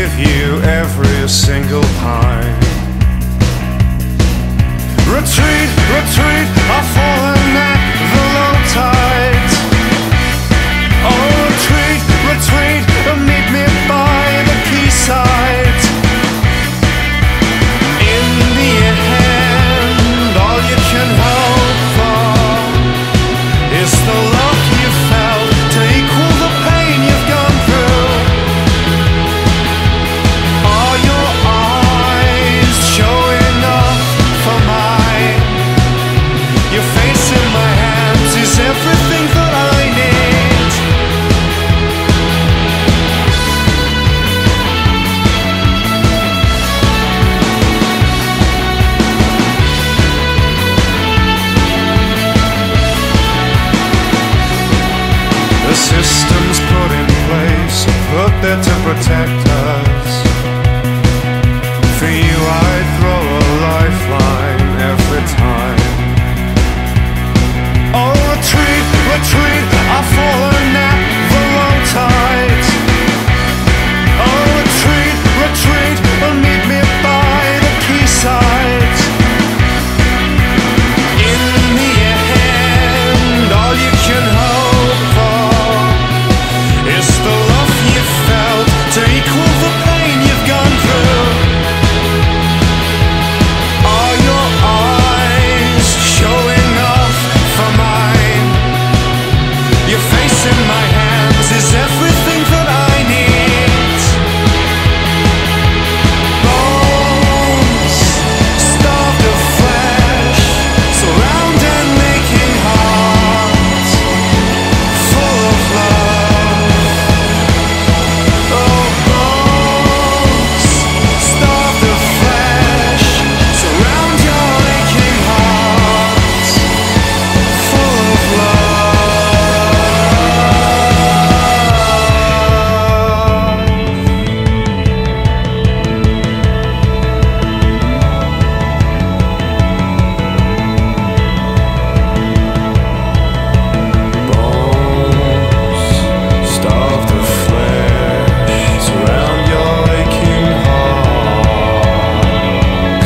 give you every single pine. Retreat, retreat, I've fallen at the low tide. Oh, retreat, retreat, meet me by the quayside. In the end, all you can hope for is the love you felt to equal the pain you've gone through. Are your eyes showing up for mine? Your face in my hands is everything that I need. The systems put in place are put there to protect us. For you I'd throw a lifeline every time. Oh, retreat, retreat, I've fallen at the low tide. Oh, retreat, retreat, meet me by the quayside. In the end, all you can hope for is the love you felt to equal the pain you've gone through. Are your eyes showing off for mine? Your face in my hands is everything that I need. Bones starved of flesh, surround and making hearts full of love. Oh, bones starved of flesh, surround your aching hearts full of love. Bones starved of flesh, surround your aching heart.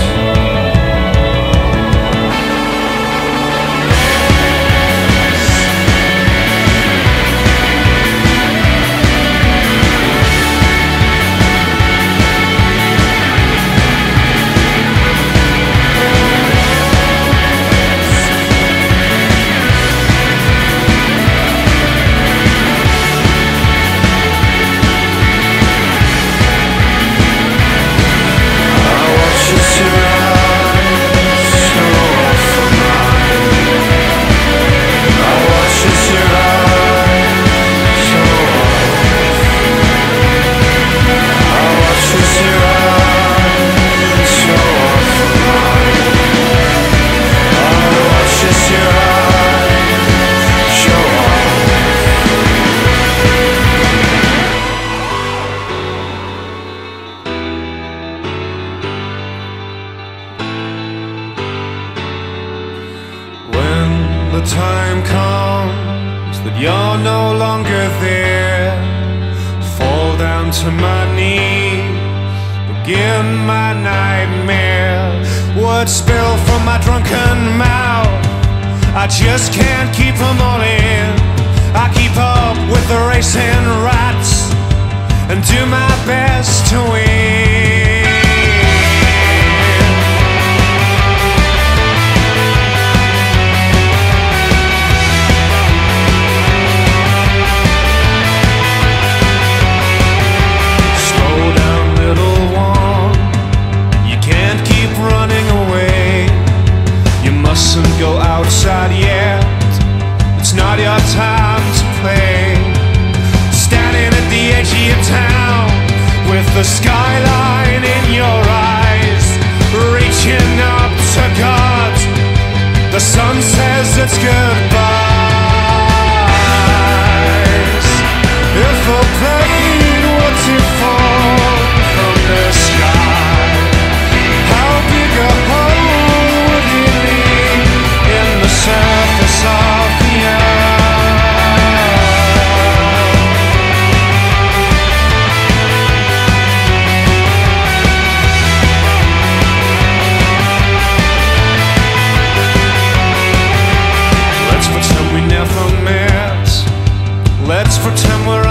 I watch as your eyes show off for mine. I watch as your eyes show off. I watch as your eyes show off for mine. I watch as your eyes show off. When the time comes that you're no longer there, fall down to my knees, begin my nightmare. Words spill from my drunken mouth, I just can't keep them all in. I keep up with the racing rats and do my best to win. Slow down, little one, you can't keep running away. You mustn't go outside yet, it's not your time to play. Standing at the edge of your town with the skyline in your eyes, reaching up to God, the sun says it's goodbyes. If a plane were to fall from the sky, how big a hole would he leave in the surface of the earth? Let's pretend we're